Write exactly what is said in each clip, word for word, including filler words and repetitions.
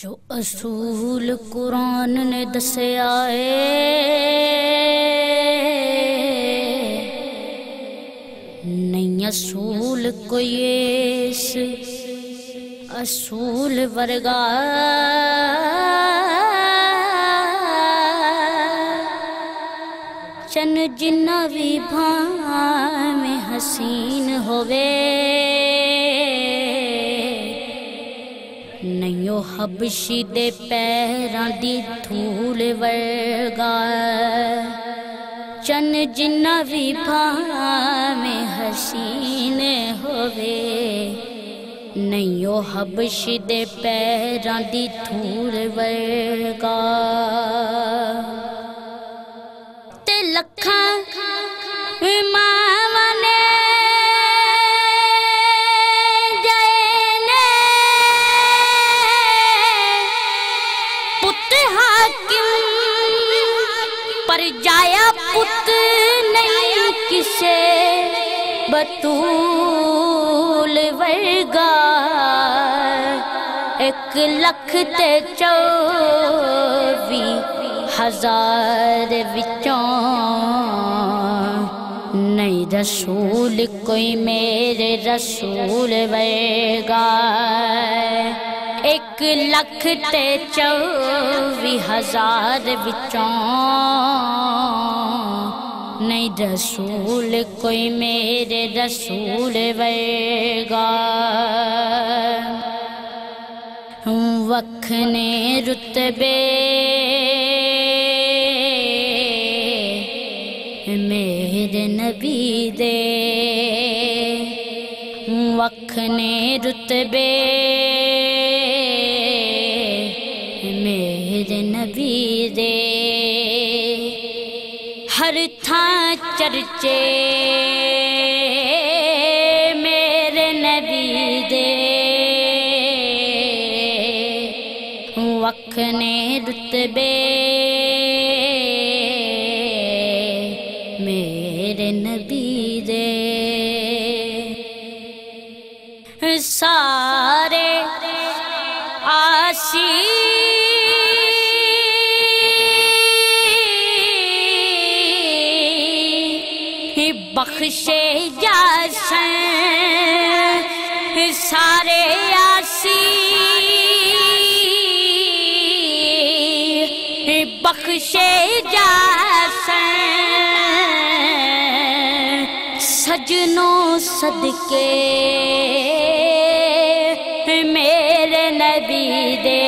جو اصول قرآن نے دسیا ہے نہیں اصول کوئی اس اصول ورگا چن جنہ بھی بھاں میں حسین ہوئے نیو حبشی دے پیراں دی دھول ورگا چن جنہ بھی بھاں میں حسین ہوئے نیو حبشی دے پیراں دی دھول ورگا تے لکھاں ماواں نے پر جایا پت نہیں کسے بطول ورگا ایک لکھ تے چوبی ہزار وچوں نہیں رسول کوئی میرے رسول ورگا ایک لکھ تے چوبی ہزار وچوں نہیں رسول کوئی میرے رسول ورگا وکھنے رتبے میرے نبی دے وکھنے رتبے میرے نبی دے ہر تھاں چرچے میرے نبی دے وکھنے رتبے میرے نبی دے سارے آسی بخشے جاسن سارے آسی بخشے جاسن سجنوں صدقے میرے نبی دے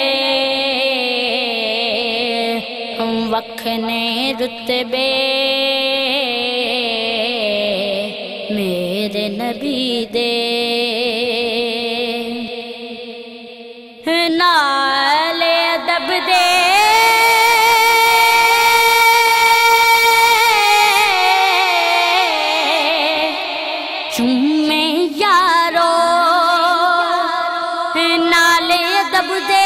وکھنے رتبے میرے نبی دے نال ادب دے چومے یارو نال ادب دے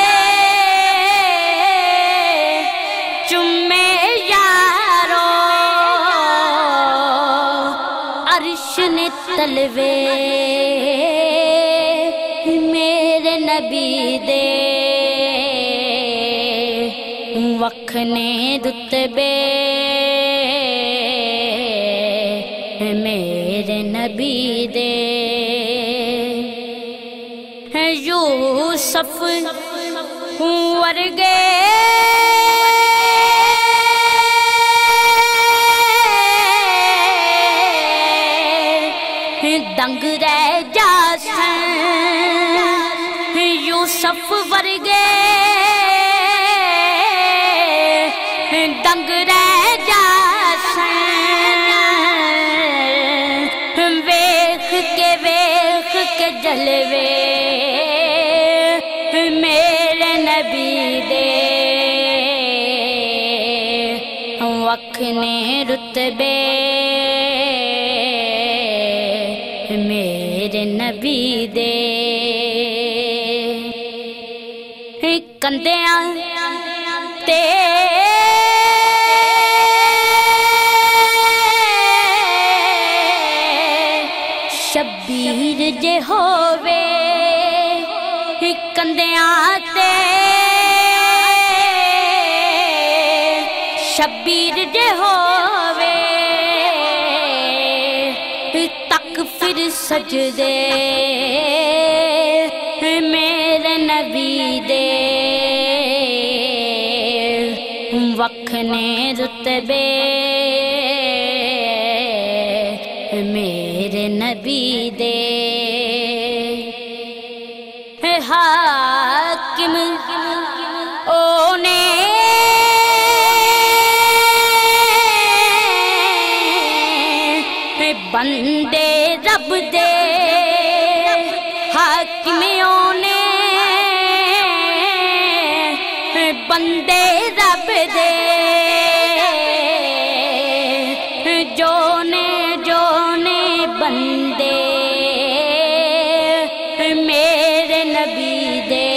چومے یارو عرش نے تلوے میرے نبی دے وکھنے رتبے میرے نبی دے یوسف ورگے دنگ رہ جاسن یوسف ورگے دنگ رہ جاسن ویکھ کے ویکھ کے جلوے میرے نبی دے وکھنے رتبے میرے نبی دے کندیاں تے شبیر جے ہووے کندیاں تے شبیر جے ہووے تک پھر سجدے میرے نبی دے وکھنے رتبے میرے نبی دے حاکم اونے بندے رب دے حاکم اونے بندے رب دے جونے جونے بندے میرے نبی دے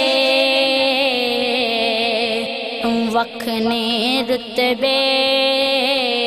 وکھنے رتبے